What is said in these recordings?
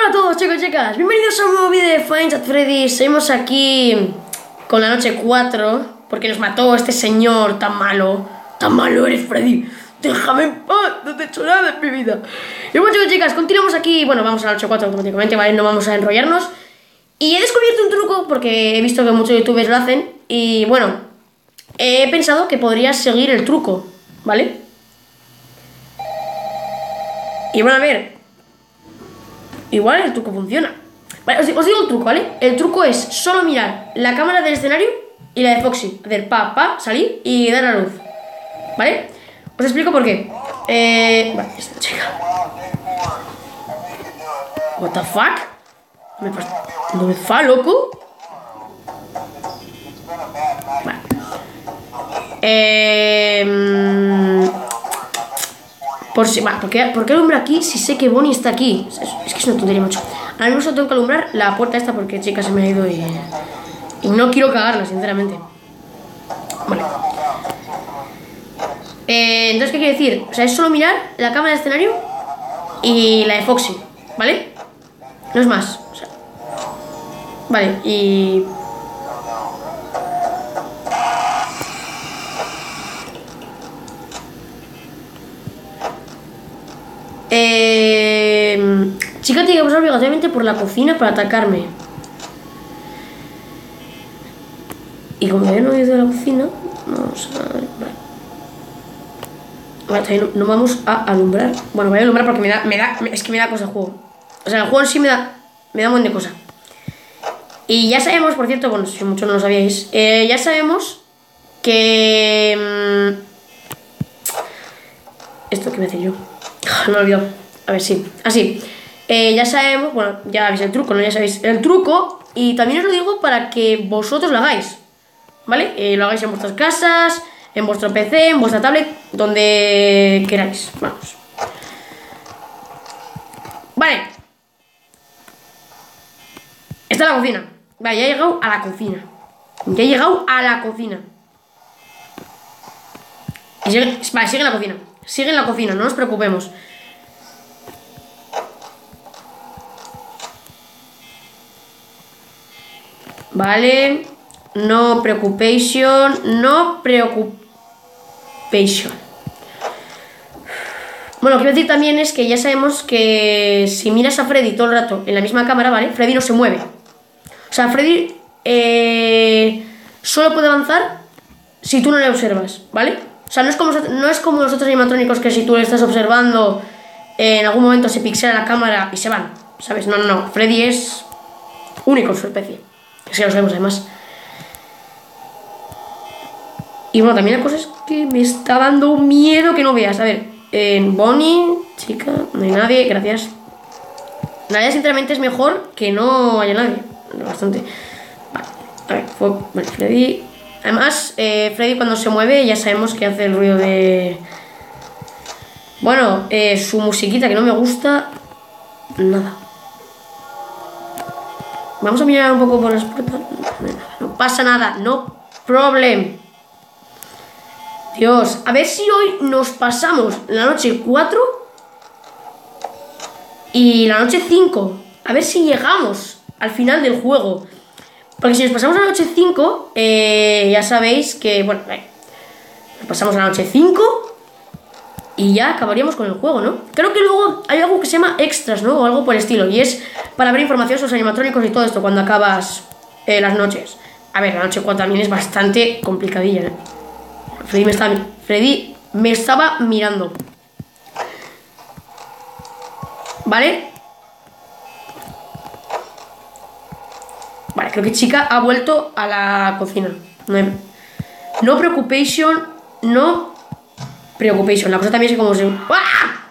Hola a todos chicos y chicas, bienvenidos a un nuevo vídeo de Five Nights at Freddy's. Seguimos aquí con la noche 4 porque nos mató este señor tan malo. Tan malo eres, Freddy, déjame en paz, no te he hecho nada en mi vida. Y bueno chicos y chicas, continuamos aquí. Bueno, vamos a la noche 4 automáticamente, ¿vale? No vamos a enrollarnos. Y he descubierto un truco porque he visto que muchos youtubers lo hacen. Y bueno, he pensado que podrías seguir el truco, ¿vale? Y bueno, a ver, igual el truco funciona. Vale, os digo el truco, ¿vale? El truco es solo mirar la cámara del escenario y la de Foxy. Hacer pa, salir y dar la luz, ¿vale? Os explico por qué. Vale, esta chica. What the fuck? ¿Dónde me fa, loco? Vale. ¿Por qué alumbra aquí si sé que Bonnie está aquí? Es que es una tontería, macho. Ahora mismo tengo que alumbrar la puerta esta porque, chica, se me ha ido y no quiero cagarla, sinceramente. Vale. Entonces, ¿qué quiere decir? O sea, es solo mirar la cámara de escenario y la de Foxy, ¿vale? No es más. O sea, vale, y... chica tiene que pasar obligatoriamente por la cocina para atacarme. Y como todavía no he ido a la cocina, vamos a ver. Vale, todavía no vamos a alumbrar. Bueno, voy a alumbrar porque es que me da cosa el juego. O sea, el juego en sí me da un montón de cosa. Y ya sabemos, por cierto, bueno, si muchos no lo sabíais, ya sabemos que... ¿esto qué me hace yo? Me he olvidado. A ver, sí. Así. Ya sabemos, bueno, ya sabéis el truco, ¿no? Ya sabéis el truco. Y también os lo digo para que vosotros lo hagáis, ¿vale? Lo hagáis en vuestras casas, en vuestro PC, en vuestra tablet, donde queráis. Vamos. Vale. Esta es la cocina. Vale, ya he llegado a la cocina. Ya he llegado a la cocina. Y vale, sigue en la cocina. Sigue en la cocina, no nos preocupemos. Vale. No preocupación. No preocupación. Bueno, lo que quiero decir también es que ya sabemos que si miras a Freddy todo el rato en la misma cámara, ¿vale? Freddy no se mueve. O sea, Freddy solo puede avanzar si tú no le observas, ¿vale? O sea, no es como los otros animatrónicos que si tú le estás observando, en algún momento se pixela la cámara y se van, ¿sabes? No. Freddy es único en su especie. Que sí lo sabemos, además. Y bueno, también la cosa es que me está dando miedo que no veas. A ver, Bonnie, chica, no hay nadie, gracias. Nadie, sinceramente, es mejor que no haya nadie. Bastante. Vale, a ver, vale, Freddy. Además, Freddy cuando se mueve ya sabemos que hace el ruido de... Bueno, su musiquita que no me gusta nada. Vamos a mirar un poco por las puertas. No pasa nada, no problem. Dios, a ver si hoy nos pasamos la noche 4 y la noche 5. A ver si llegamos al final del juego. Porque si nos pasamos la noche 5, ya sabéis que, bueno, nos pasamos la noche 5 y ya acabaríamos con el juego, ¿no? Creo que luego hay algo que se llama extras, ¿no? O algo por el estilo. Y es para ver información sobre los animatrónicos y todo esto cuando acabas las noches. A ver, la noche 4 también es bastante complicadilla, ¿eh? Freddy me estaba mirando. ¿Vale? Vale, creo que chica ha vuelto a la cocina. No preocupación. No preocupación. La cosa también es como se... ¡Ah!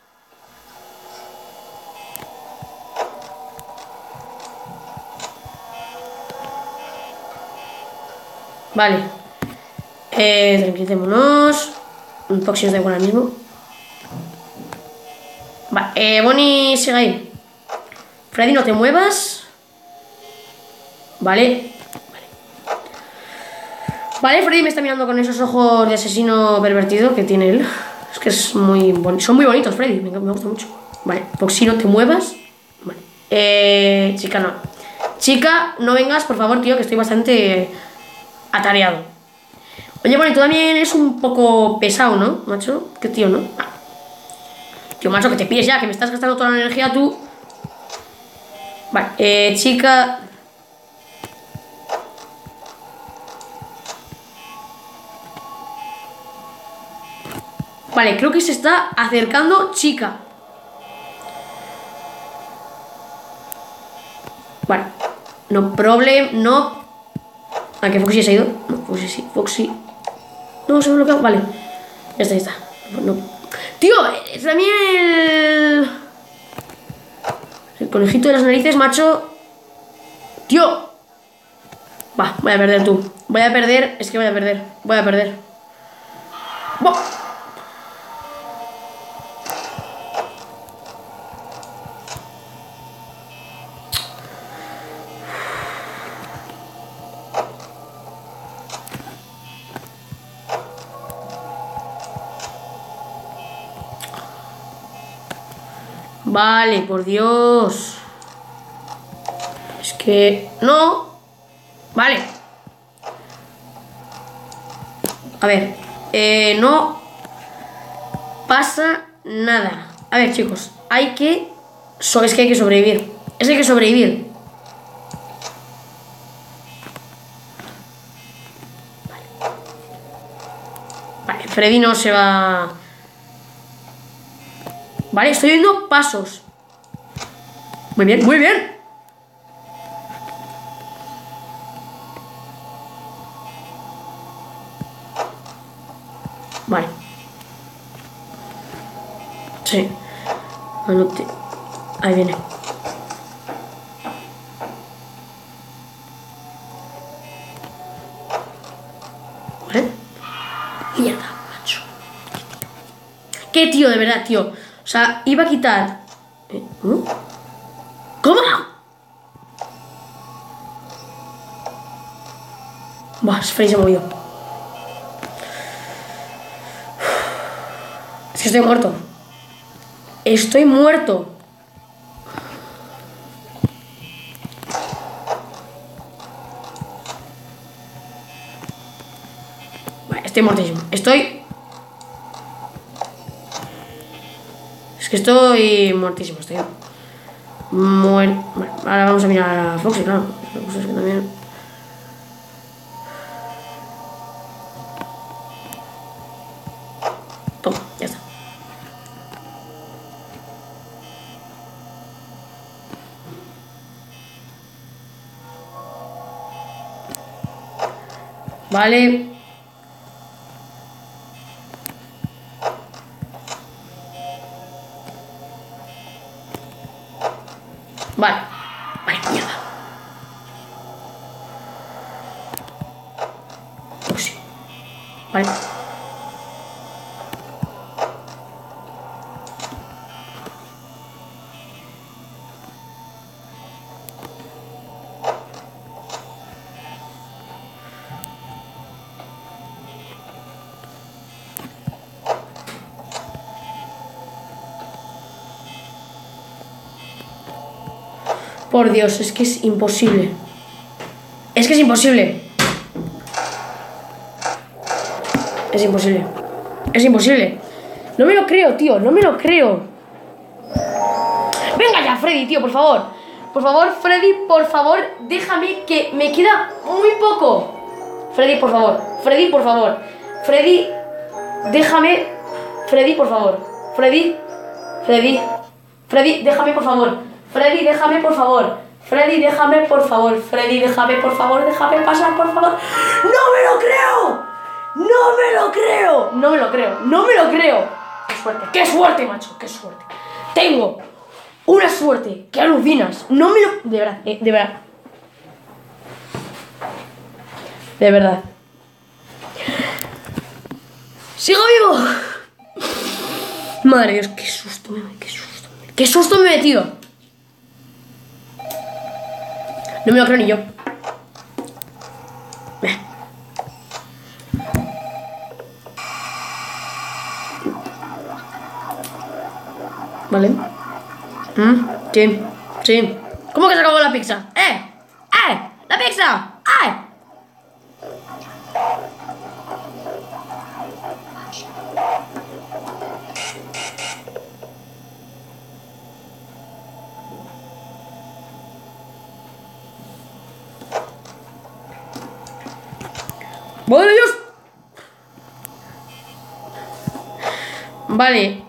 Vale. Tranquilicémonos. Un Foxy nos da igual ahora mismo. Vale, Bonnie, sigue ahí. Freddy, no te muevas. Vale. Vale, Freddy me está mirando con esos ojos de asesino pervertido que tiene él. Es que es muy bonito. Son muy bonitos, Freddy, me gusta mucho. Vale, Foxy, no te muevas. Vale. Chica, no. Chica, no vengas, por favor, tío, que estoy bastante atareado. Oye, bueno, y tú también eres un poco pesado, ¿no, macho? ¿Qué tío, no? Ah. Tío, macho, que te pilles ya, que me estás gastando toda la energía tú. Vale, chica... Vale, creo que se está acercando chica. Vale. No problem, no. ¿A qué Foxy se ha ido? No, Foxy sí, Foxy. No, se me ha bloqueado. Vale. Ya está, ya está. No. Tío, también el conejito de las narices, macho. Tío. Va, voy a perder tú. Voy a perder, es que voy a perder. Voy a perder. ¡Buah! Vale, por Dios. Es que... No. Vale. A ver. No pasa nada. A ver, chicos. Hay que... Es que hay que sobrevivir. Es que hay que sobrevivir. Vale, Freddy no se va... Vale, estoy viendo pasos. Muy bien, muy bien. Vale. Sí. Anote. Ahí viene. Vale. Mierda, macho. ¿Qué tío, de verdad, tío? O sea, iba a quitar... ¿Cómo? Buah, Freddy se ha movido. Es que estoy muerto. Estoy muerto. Vale, estoy muertísimo. Es que estoy muertísimo, estoy muerto. Bueno, ahora vamos a mirar a Foxy, claro. Es que también... Toma, ya está. Vale. Vale. Vale, mierda. Pues sí. Vale. Por Dios, es que es imposible. Es que es imposible. Es imposible. Es imposible. No me lo creo, tío. No me lo creo. Venga ya, Freddy, tío, por favor. Por favor, Freddy, por favor, déjame que me queda muy poco. Freddy, por favor. Freddy, por favor. Freddy, déjame. Freddy, por favor. Freddy. Freddy. Freddy, déjame, por favor. Freddy, déjame, por favor. Freddy, déjame, por favor. Freddy, déjame, por favor. Déjame pasar, por favor. ¡No me lo creo! ¡No me lo creo! No me lo creo. No me lo creo. ¡Qué suerte! ¡Qué suerte, macho! ¡Qué suerte! Tengo una suerte que alucinas. No me lo... De verdad, de verdad. De verdad. ¡Sigo vivo! Madre Dios, qué susto me... Qué susto. ¡Qué susto me he metido! No me lo creo ni yo. Vale. Sí, Sí. ¿Cómo que se acabó la pizza? ¡La pizza! ¡Ay! ¡Madre Dios! Vale,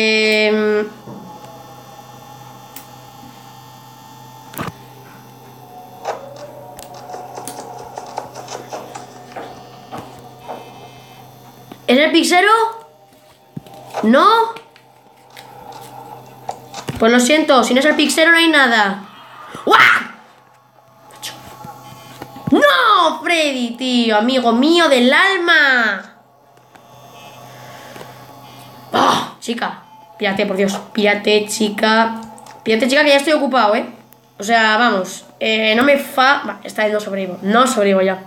¿es el pixero? ¿No? Pues lo siento, si no es el pixero no hay nada. ¡Guau! ¡No, Freddy, tío! Amigo mío del alma. ¡Oh, chica! Pírate, por Dios. Pírate, chica. Pírate, chica, que ya estoy ocupado, ¿eh? O sea, vamos. No me fa... Va, esta vez no sobrevivo. No sobrevivo ya.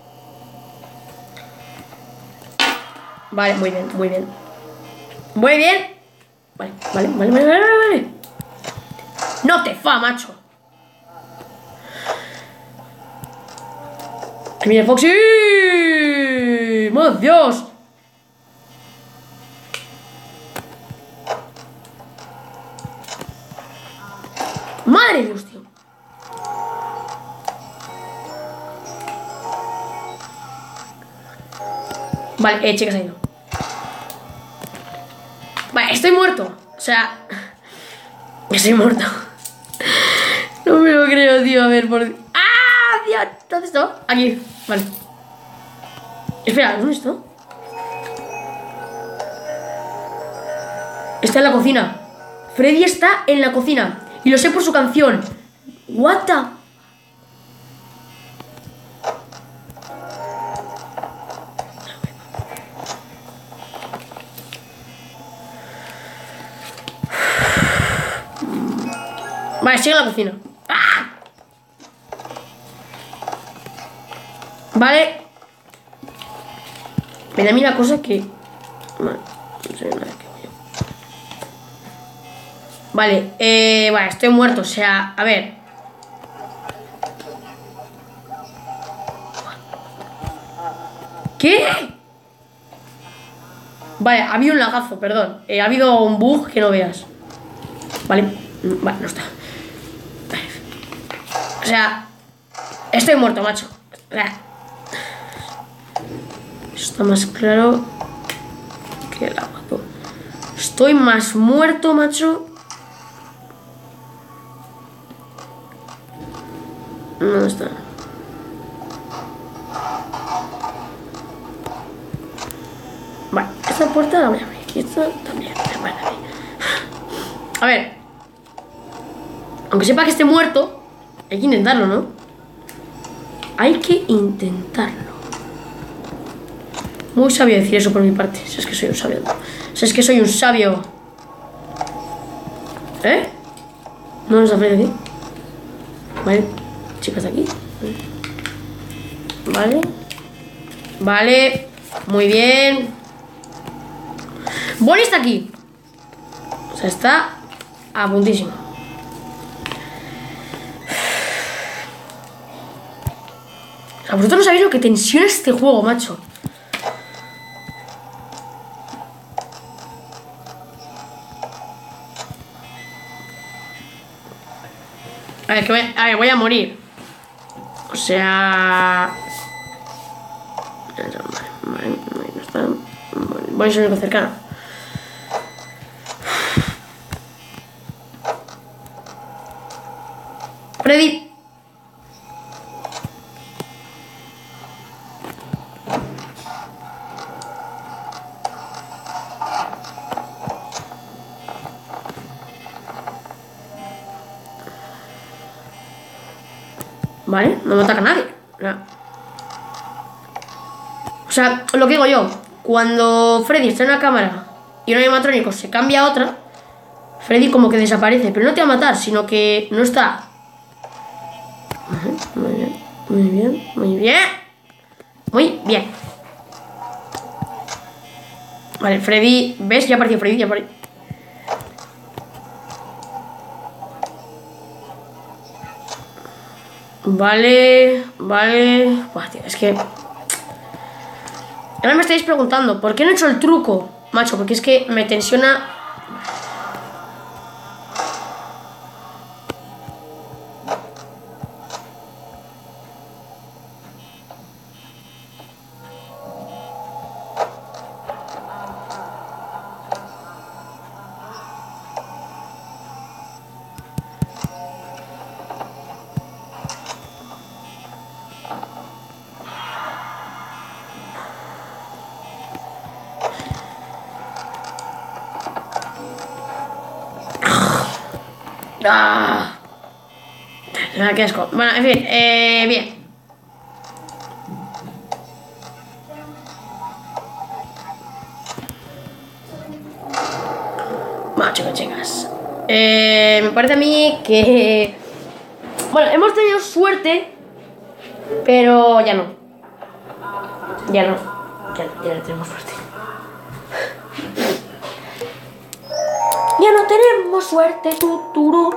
Vale, muy bien, muy bien. Muy bien. Vale. No te fa, macho. ¡Que viene Foxy! ¡Madre Dios! ¡Madre de Dios, tío! Vale, chicas, ha ido. Vale, estoy muerto. O sea... Estoy muerto. No me lo creo, tío. A ver, por... ¡Ah! Dios! ¿Dónde está? Aquí. Vale. Espera, ¿dónde está? Está en la cocina. Freddy está en la cocina. Y lo sé por su canción. What the... Vale, sigue en la cocina. ¡Ah! Vale. Me da a mí la cosa que... Vale, no sé nada que... Vale, vale, estoy muerto, o sea, a ver. ¿Qué? Vale, ha habido un lagazo, perdón. Ha habido un bug que no veas. Vale, vale, no está. O sea, estoy muerto, macho. O sea, está más claro que el agua. Estoy más muerto, macho. ¿Dónde está? Vale, esta puerta la voy a abrir. Aquí esta también la voy a abrir. A ver. Aunque sepa que esté muerto, hay que intentarlo, ¿no? Hay que intentarlo. Muy sabio decir eso por mi parte. Si es que soy un sabio. Si es que soy un sabio. ¿Eh? No nos aprende aquí. Vale. Chicas de aquí. Vale. Vale. Muy bien. Bonnie está aquí. O sea, está a puntísimo. O sea, vosotros no sabéis lo que tensiona este juego, macho. A ver, voy a morir. O sea... No está... Voy a ser único cercano. Freddy. Vale, no me ataca nadie. O sea, lo que digo yo, cuando Freddy está en una cámara y un animatrónico se cambia a otra, Freddy como que desaparece, pero no te va a matar, sino que no está. Muy bien, muy bien, muy bien. Muy bien. Vale, Freddy, ¿ves? Ya apareció Freddy, ya apareció. Vale. Buah, tío, es que... Ahora me estáis preguntando, ¿por qué no he hecho el truco? Macho, porque es que me tensiona... ¡Ah! Qué asco. Bueno, en fin, bien. Bueno, chicas. Me parece a mí que... Bueno, hemos tenido suerte, pero ya no. Ya no tenemos suerte. Ya no tenemos suerte. Turu.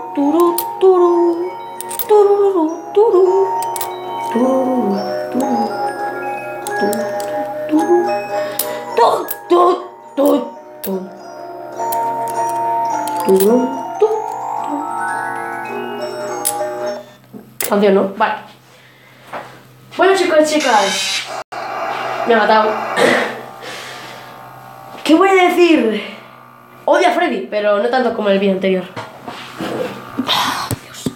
Canción, ¿no? Vale. Bueno, chicos y chicas, me ha matado. ¿Qué voy a decir? Odio a Freddy, pero no tanto como el vídeo anterior. Dios.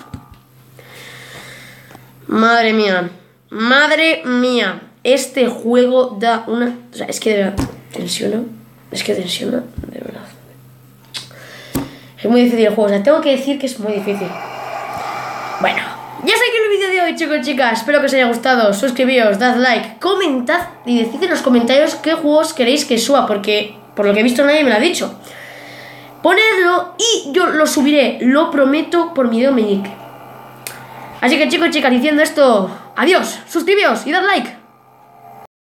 Madre mía. Este juego da una... O sea, es que de verdad tensiona. De verdad. Es muy difícil el juego. O sea, tengo que decir que es muy difícil. Bueno, ya sé que el vídeo de hoy, chicos y chicas. Espero que os haya gustado. Suscribíos, dad like, comentad y decid en los comentarios qué juegos queréis que suba, porque por lo que he visto nadie me lo ha dicho. Ponedlo y yo lo subiré, lo prometo, por mi dedo meñique. Así que, chicos y chicas, diciendo esto, adiós, suscribíos y dad like.